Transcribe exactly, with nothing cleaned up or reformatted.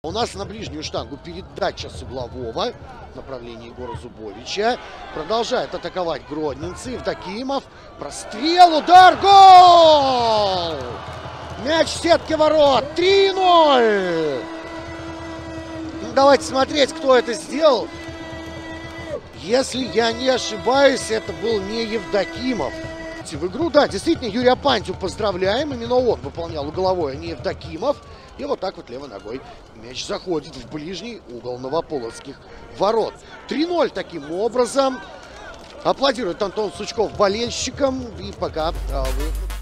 У нас на ближнюю штангу передача с углового в направлении Егора Зубовича. Продолжает атаковать гродненцы. Евдокимов. Прострел, удар, гол! Мяч в сетке ворот. три ноль. Давайте смотреть, кто это сделал. Если я не ошибаюсь, это был не Евдокимов. В игру, да, действительно, Юрия Пантю поздравляем. Именно он выполнял угловой, а не Евдокимов. И вот так вот левой ногой мяч заходит в ближний угол новополоцких ворот. три ноль таким образом. Аплодирует Антон Сучков болельщикам. И пока а, вы...